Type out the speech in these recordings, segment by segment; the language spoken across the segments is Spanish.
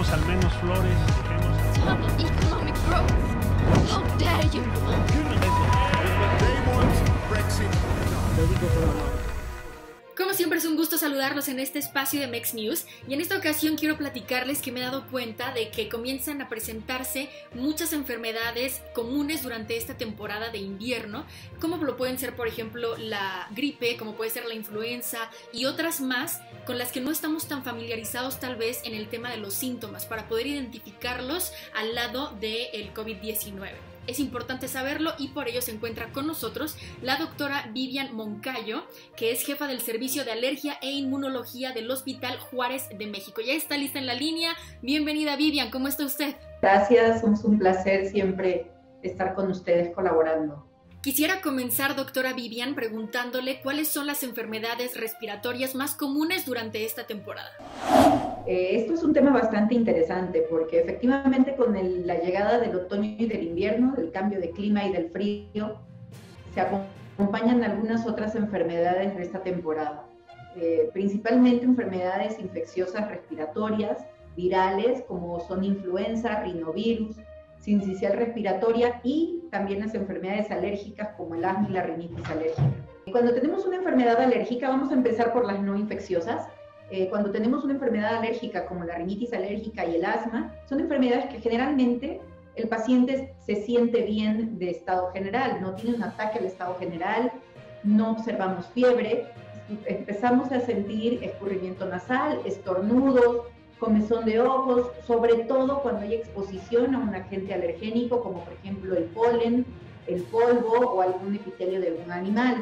dejemos al menos flores, Double economic growth. How dare you? Como siempre es un gusto saludarlos en este espacio de Mex News y en esta ocasión quiero platicarles que me he dado cuenta de que comienzan a presentarse muchas enfermedades comunes durante esta temporada de invierno, como lo pueden ser por ejemplo la gripe, como puede ser la influenza y otras más con las que no estamos tan familiarizados tal vez en el tema de los síntomas para poder identificarlos al lado del COVID-19. Es importante saberlo y por ello se encuentra con nosotros la doctora Vivian Moncayo, que es jefa del Servicio de Alergia e Inmunología del Hospital Juárez de México. Ya está lista en la línea. Bienvenida, Vivian, ¿cómo está usted? Gracias, es un placer siempre estar con ustedes colaborando. Quisiera comenzar, doctora Vivian, preguntándole cuáles son las enfermedades respiratorias más comunes durante esta temporada. Esto es un tema bastante interesante porque efectivamente con la llegada del otoño y del invierno, del cambio de clima y del frío, se acompañan algunas otras enfermedades de esta temporada. Principalmente enfermedades infecciosas respiratorias, virales, como son influenza, rinovirus, sincicial respiratoria y también las enfermedades alérgicas como el asma y la rinitis alérgica. Cuando tenemos una enfermedad alérgica, vamos a empezar por las no infecciosas. Cuando tenemos una enfermedad alérgica como la rinitis alérgica y el asma, son enfermedades que generalmente el paciente se siente bien de estado general, no tiene un ataque al estado general, no observamos fiebre, empezamos a sentir escurrimiento nasal, estornudos, comezón de ojos, sobre todo cuando hay exposición a un agente alergénico como por ejemplo el polen, el polvo o algún epitelio de algún animal.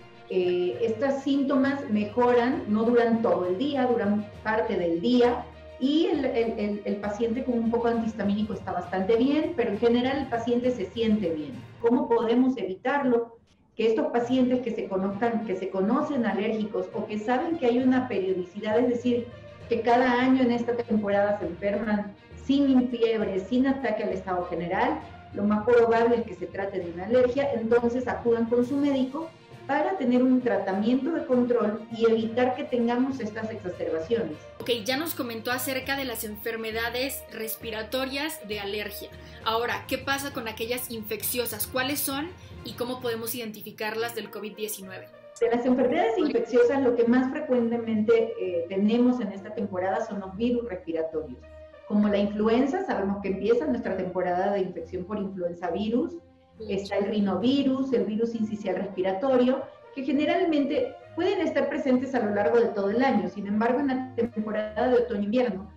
Estos síntomas mejoran, no duran todo el día, duran parte del día y el paciente con un poco antihistamínico está bastante bien, pero en general el paciente se siente bien. ¿Cómo podemos evitarlo? Que estos pacientes que se conocen alérgicos o que saben que hay una periodicidad, es decir, que cada año en esta temporada se enferman sin fiebre, sin ataque al estado general, lo más probable es que se trate de una alergia, entonces acudan con su médico para tener un tratamiento de control y evitar que tengamos estas exacerbaciones. Ok, ya nos comentó acerca de las enfermedades respiratorias de alergia. Ahora, ¿qué pasa con aquellas infecciosas? ¿Cuáles son y cómo podemos identificarlas del COVID-19? De las enfermedades infecciosas, lo que más frecuentemente tenemos en esta temporada son los virus respiratorios. Como la influenza, sabemos que empieza nuestra temporada de infección por influenza virus. Está el rinovirus, el virus sincicial respiratorio, que generalmente pueden estar presentes a lo largo de todo el año. Sin embargo, en la temporada de otoño-invierno,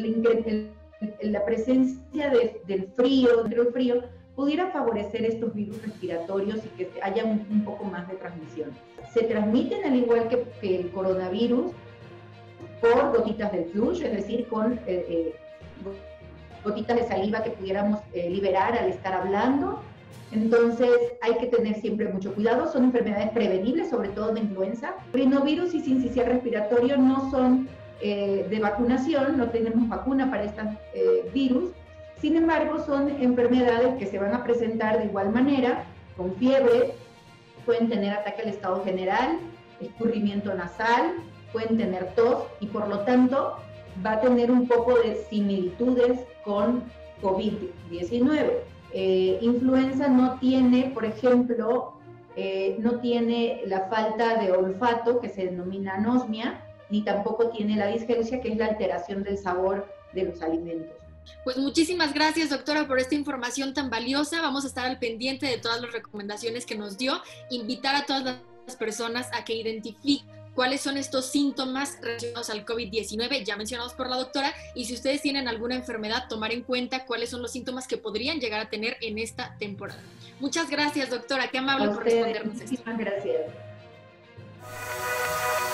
la presencia del frío, pudiera favorecer estos virus respiratorios y que haya un poco más de transmisión. Se transmiten al igual que el coronavirus por gotitas del flush, es decir, con gotitas de saliva que pudiéramos liberar al estar hablando. Entonces hay que tener siempre mucho cuidado, son enfermedades prevenibles, sobre todo de influenza. Rinovirus y sincicial respiratorio no son de vacunación, no tenemos vacuna para estos virus. Sin embargo, son enfermedades que se van a presentar de igual manera, con fiebre, pueden tener ataque al estado general, escurrimiento nasal, pueden tener tos y por lo tanto va a tener un poco de similitudes con COVID-19. Influenza no tiene, por ejemplo, no tiene la falta de olfato que se denomina anosmia, ni tampoco tiene la disgeusia, que es la alteración del sabor de los alimentos. Pues muchísimas gracias, doctora, por esta información tan valiosa. Vamos a estar al pendiente de todas las recomendaciones que nos dio. Invitar a todas las personas a que identifiquen cuáles son estos síntomas relacionados al COVID-19, ya mencionados por la doctora, y si ustedes tienen alguna enfermedad, tomar en cuenta cuáles son los síntomas que podrían llegar a tener en esta temporada. Muchas gracias, doctora. Qué amable por respondernos esto. Muchísimas gracias.